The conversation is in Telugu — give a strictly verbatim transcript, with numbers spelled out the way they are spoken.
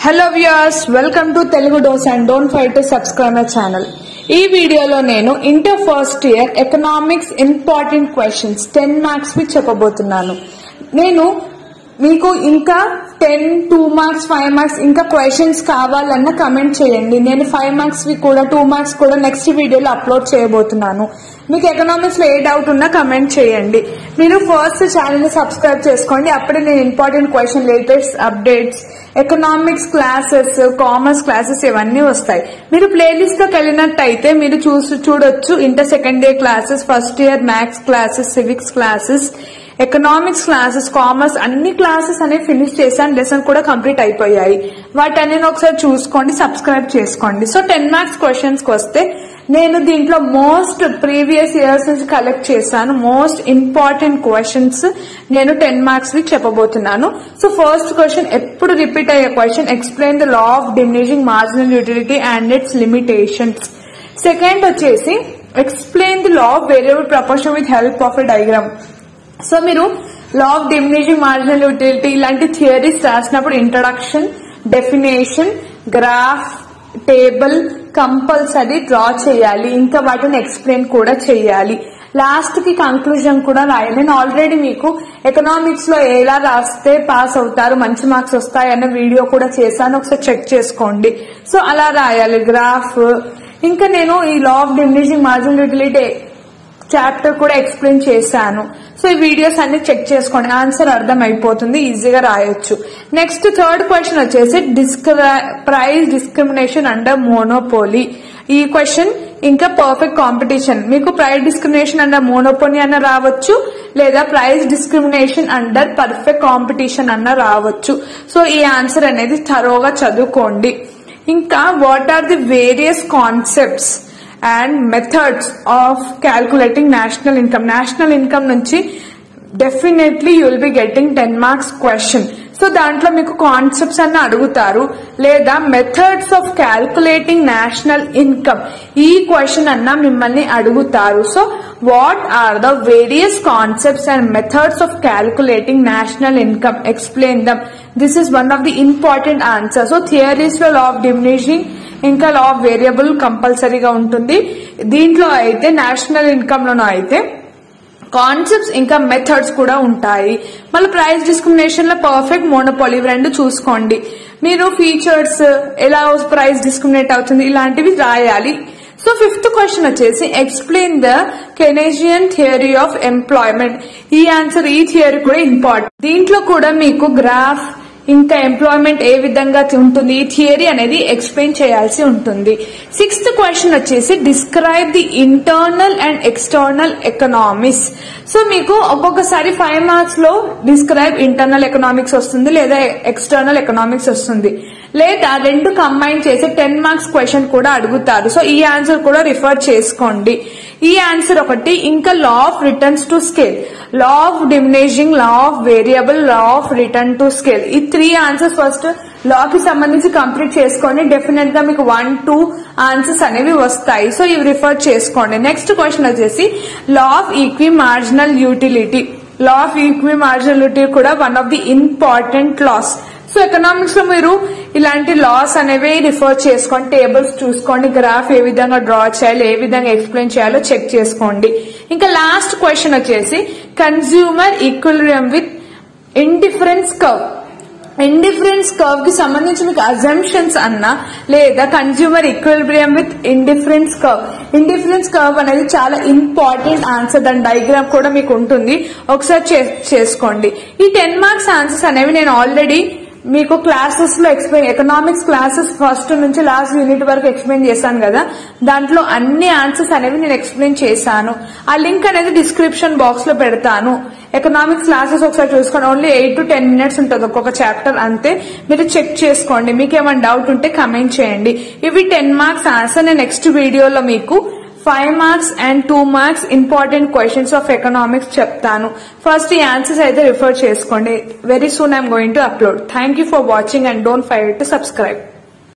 Hello viewers, welcome to Telugu dose and don't forget to subscribe my channel. ఈ వీడియోలో నేను inter first year economics important questions ten marks వి చెప్పబోతున్నాను. నేను మీకు ఇంకా ten two marks five marks ఇంకా క్వశ్చన్స్ కావాలన్నా కమెంట్ చేయండి. నేను ఫైవ్ మార్క్స్ వి కూడా టూ మార్క్స్ కూడా నెక్స్ట్ వీడియోలో అప్లోడ్ చేయబోతున్నాను. మీకు ఎకనామిక్స్ లో ఏ డౌట్ ఉన్నా కమెంట్ చేయండి. మీరు ఫస్ట్ ఛానల్ ని సబ్స్క్రైబ్ చేసుకోండి. అప్పుడే నేను important question, latest updates, economics classes, commerce classes ఇవన్నీ వస్తాయి. మీరు ప్లేలిస్ట్ లోకి వెళ్ళినట్టయితే మీరు చూసి చూడొచ్చు. Inter second year classes, first year maths classes, civics classes, economics classes, commerce అన్ని క్లాసెస్ అనేవి ఫినిష్ చేశాను. లెసన్ కూడా కంప్లీట్ అయిపోయాయి. వాటన్ని ఒకసారి చూసుకోండి, సబ్స్క్రైబ్ చేసుకోండి. సో టెన్ మార్క్స్ క్వశ్చన్స్ కి వస్తే నేను దీంట్లో మోస్ట్ ప్రీవియస్ ఇయర్స్ నుంచి కలెక్ట్ చేశాను. మోస్ట్ ఇంపార్టెంట్ క్వశ్చన్స్ నేను టెన్ మార్క్స్ వి చెప్పబోతున్నాను. సో ఫస్ట్ క్వశ్చన్ ఎప్పుడు రిపీట్ అయ్యే question, explain the law of diminishing marginal utility and its limitations. Second వచ్చేసి explain the law of variable proportion with help of a diagram. So మీరు law of diminishing marginal utility ఇలాంటి థియరీస్ రాసినప్పుడు introduction, definition, graph, table compulsory draw చేయాలి. ఇంకా వాటిని ఎక్స్ప్లెయిన్ కూడా చేయాలి. లాస్ట్ కి కంక్లూజన్ కూడా రాయాలి. నేను ఆల్రెడీ మీకు ఎకనామిక్స్ లో ఎలా రాస్తే పాస్ అవుతారు, మంచి మార్క్స్ వస్తాయి అన్న వీడియో కూడా చేశాను, ఒకసారి చెక్ చేసుకోండి. సో అలా రాయాలి గ్రాఫ్. ఇంకా నేను ఈ law of diminishing marginal utility chapter కూడా ఎక్స్ప్లెయిన్ చేశాను. సో ఈ వీడియోస్ అన్ని చెక్ చేసుకోండి, ఆన్సర్ అర్థం అయిపోతుంది, ఈజీగా రాయొచ్చు. నెక్స్ట్ థర్డ్ క్వశ్చన్ వచ్చేసి ప్రైస్ డిస్క్రిమినేషన్ అండర్ మోనోపోలీ. ఈ క్వశ్చన్ ఇంకా పర్ఫెక్ట్ కాంపిటీషన్. మీకు ప్రైస్ డిస్క్రిమినేషన్ అండర్ మోనోపోలీ అన్న రావచ్చు, లేదా price discrimination under perfect competition అన్న రావచ్చు. సో ఈ ఆన్సర్ అనేది థరోగా చదువుకోండి. ఇంకా what are the various concepts and methods of calculating national income. National income నుంచి definitely you will be getting ten marks question. So దాంట్లో మీకు కాన్సెప్ట్స్ అన్న అడుగుతారు, లేదా methods of calculating national income ఈ క్వశ్చన్ అన్న మిమ్మల్ని అడుగుతారు. So what are the various concepts and methods of calculating national income, explain them. This is one of the important answer. So theories లో లా ఆఫ్ డిమినిషింగ్ ఇంకా లా ఆఫ్ వేరియబుల్ కంపల్సరీగా ఉంటుంది. దీంట్లో అయితే నేషనల్ ఇన్కమ్ లోనూ అయితే కాన్సెప్ట్స్ ఇంకా మెథడ్స్ కూడా ఉంటాయి. మళ్ళీ ప్రైస్ డిస్క్రిమినేషన్ లో పర్ఫెక్ట్ మోనోపోలీ రెండు చూసుకోండి. మీరు ఫీచర్స్ ఎలా ప్రైస్ డిస్క్రిమినేట్ అవుతుంది ఇలాంటివి రాయాలి. సో ఫిఫ్త్ క్వశ్చన్ వచ్చేసి explain the Keynesian theory of employment. ఈ ఆన్సర్ ఈ థియరీ కూడా ఇంపార్టెంట్. దీంట్లో కూడా మీకు గ్రాఫ్ ఇంకా ఎంప్లాయ్మెంట్ ఏ విధంగా ఉంటుంది ఈ థియరీ అనేది ఎక్స్ప్లెయిన్ చేయాల్సి ఉంటుంది. సిక్స్త్ క్వశ్చన్ వచ్చేసి describe the internal and external economics. So మీకు ఒక్కొక్కసారి ఫైవ్ మార్క్స్ లో డిస్క్రైబ్ ఇంటర్నల్ ఎకనామిక్స్ వస్తుంది, లేదా ఎక్స్టర్నల్ ఎకనామిక్స్ వస్తుంది, లేదా రెండు కంబైన్ చేసి టెన్ మార్క్స్ క్వశ్చన్ కూడా అడుగుతారు. సో ఈ ఆన్సర్ కూడా రిఫర్ చేసుకోండి. ఈ ఆన్సర్ ఒకటి. ఇంకా law of returns to scale, law of diminishing, law of variable, law of return to scale. ఈ త్రీ ఆన్సర్స్ ఫస్ట్ లా కి సంబంధించి కంప్లీట్ చేసుకోండి. డెఫినెట్ గా మీకు వన్ టూ ఆన్సర్స్ అనేవి వస్తాయి. సో ఇవి రిఫర్ చేసుకోండి. నెక్స్ట్ క్వశ్చన్ వచ్చేసి law of equi marginal utility. Law of equi marginal utility కూడా one of the important laws. So economics లో మీరు ఇలాంటి లాస్ అనేవి రిఫర్ చేసుకోండి, టేబుల్స్ చూసుకోండి, గ్రాఫ్ ఏ విధంగా డ్రా చేయాలి, ఏ విధంగా ఎక్స్ప్లెయిన్ చేయాలో చెక్ చేసుకోండి. ఇంకా లాస్ట్ క్వశ్చన్ వచ్చేసి consumer equilibrium with indifference curve. Indifference curve కి సంబంధించి మీకు అజంప్షన్స్ అన్నా, లేదా consumer equilibrium with indifference curve. Indifference curve అనేది చాలా ఇంపార్టెంట్ ఆన్సర్. దాని డయాగ్రామ్ కూడా మీకు ఉంటుంది, ఒకసారి చేసుకోండి. ఈ టెన్ మార్క్స్ ఆన్సర్స్ అనేవి నేను ఆల్రెడీ మీకు క్లాసెస్ లో ఎక్స్ప్లెయిన్, ఎకనామిక్స్ క్లాసెస్ ఫస్ట్ నుంచి లాస్ట్ యూనిట్ వరకు ఎక్స్ప్లెయిన్ చేశాను కదా, దాంట్లో అన్ని ఆన్సర్స్ అనేవి నేను ఎక్స్ప్లెయిన్ చేశాను. ఆ లింక్ అనేది డిస్క్రిప్షన్ బాక్స్ లో పెడతాను. ఎకనామిక్స్ క్లాసెస్ ఒకసారి చూసుకోండి. Only eight to ten minutes ఉంటుంది ఒక్కొక్క చాప్టర్, అంతే. మీరు చెక్ చేసుకోండి. మీకు ఏమైనా డౌట్ ఉంటే కమెంట్ చేయండి. ఇవి టెన్ మార్క్స్ ఆన్సర్. నేను నెక్స్ట్ వీడియోలో మీకు five marks and two marks important questions of economics చెప్తాను. ఫస్ట్ ఈ ఆన్సర్స్ అయితే రిఫర్ చేసుకోండి. Very soon I'm going to upload. Thank you for watching and don't forget to subscribe.